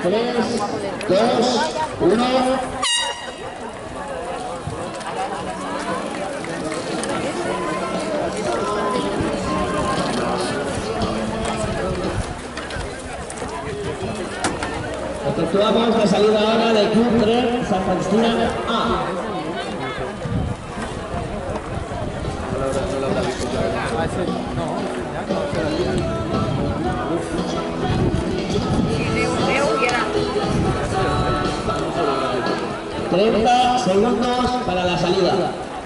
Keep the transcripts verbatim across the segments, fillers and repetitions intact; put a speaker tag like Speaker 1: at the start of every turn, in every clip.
Speaker 1: tres, dos, uno. Efectuamos la salida ahora del Club Tren Santa Cristina A. treinta segundos para la salida.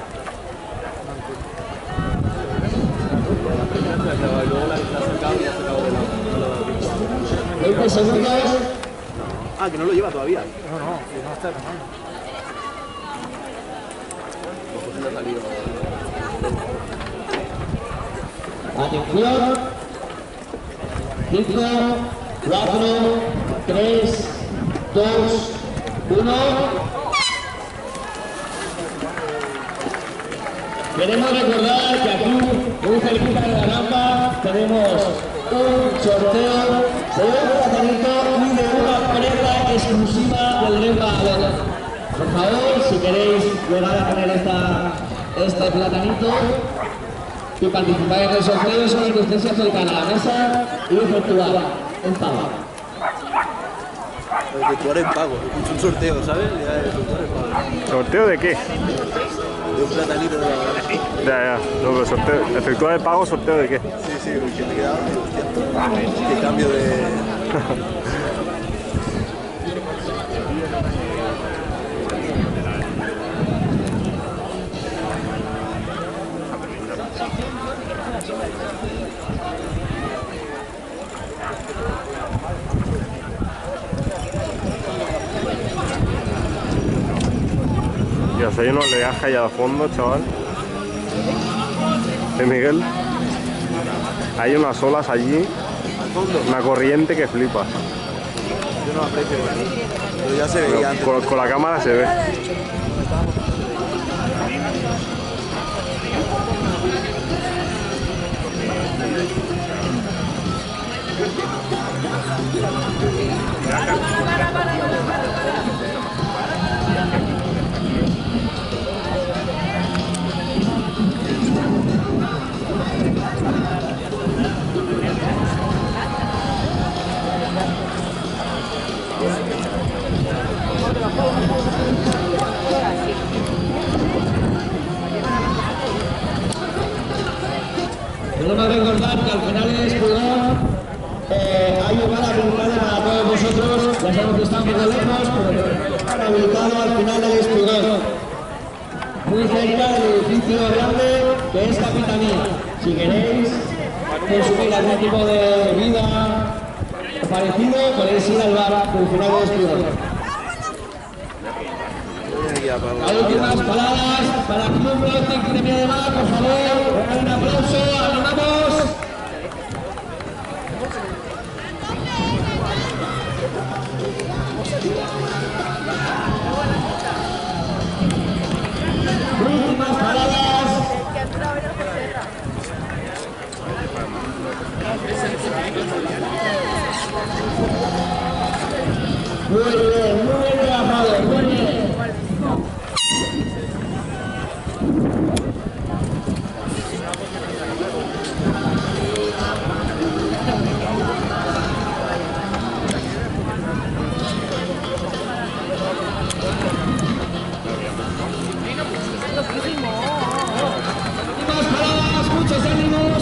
Speaker 1: veinte segundos.
Speaker 2: Ah, que no lo lleva todavía.
Speaker 3: No, no, que no está tomando.
Speaker 1: Atención. cinco, cuatro, tres, dos, uno. Queremos recordar que aquí, muy cerquita de la rampa, tenemos un sorteo de un platanito y de una prenda exclusiva del Gran Badalona. Por favor, si queréis llegar a tener esta, este platanito y participar en el sorteo, solo que usted se acerca a la mesa y efectuar un pago.
Speaker 2: Efectuar en pago, es un sorteo, ¿sabes? Ya, efectuar en pago.
Speaker 4: ¿Sorteo de qué?
Speaker 2: De un platanito de la...
Speaker 4: Ya, ya, no, pero sorteo, efectuar el pago, ¿sorteo de qué?
Speaker 2: Sí, sí, que me he quedado, hostia, qué cambio de...
Speaker 4: Ya sé, hay unos legajes allá al fondo, chaval. ¿Eh, Miguel? Hay unas olas allí, una corriente que flipa.
Speaker 2: Yo no aprecio, pero ya se veía
Speaker 4: Pero
Speaker 2: antes.
Speaker 4: con, con la cámara se ve.
Speaker 1: Queremos recordar que al final del espigón eh, hay un bar habilitado para todos vosotros. Ya sabemos que están muy lejos, pero están habilitado al final del espigón, muy cerca del edificio grande que es Capitanía. Si queréis consumir algún tipo de bebida o parecido, podéis ir al bar al final del espigón. Las últimas palabras para el Club Racing Gremio de Mar, por favor, un aplauso, animamos. Últimas palabras. Muy bien, muy bien trabajado, muy bien. Últimas palabras, muchos ánimos.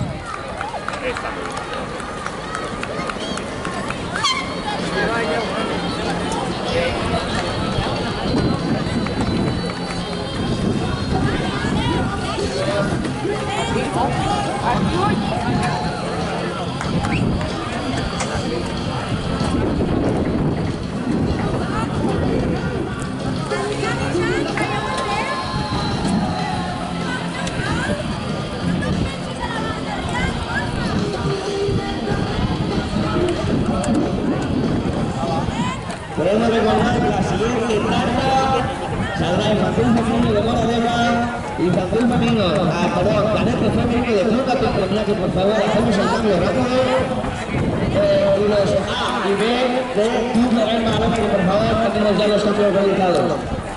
Speaker 1: Queremos recordar que la siguiente etapa saldrá infantil femenino de Moradema, infantil femenino, ah, perdón, cadete femenino de Club Categoría, que por favor hacemos el cambio rápido. Eh, y los A y B de Club de Gran Magdalena, que por favor tenemos ya los cambios realizados.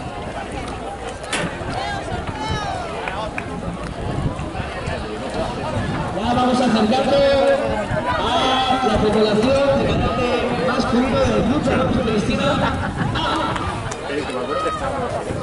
Speaker 1: Ya vamos a acercarnos a la tripulación de cadete masculino del Club de Cristina.